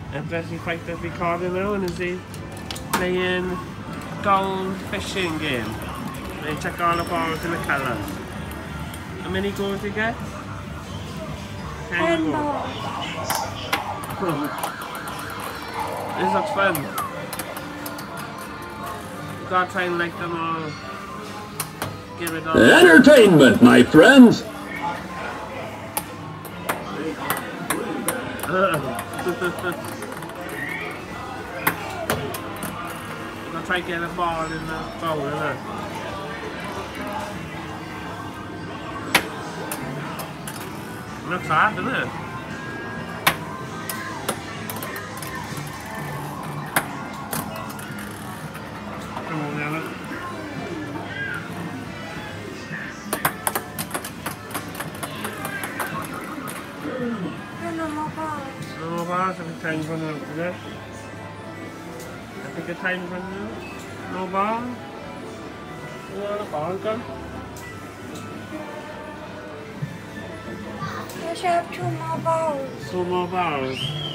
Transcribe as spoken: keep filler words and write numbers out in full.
And Jesse Fighter's recording now, and is he playing gold fishing game? And check all the balls and the colours. How many goals you get? Ten balls. This looks fun. You gotta try and like them all. Give it all. Entertainment, my friends. I'll try to get a ball in the bowl, isn't it? Looks hard, doesn't it? Come on now, look. No more balls. No more balls, I think time's running out today. I think the time's running out. No ball. Where are the balls gone? I should have two more balls. Two more balls.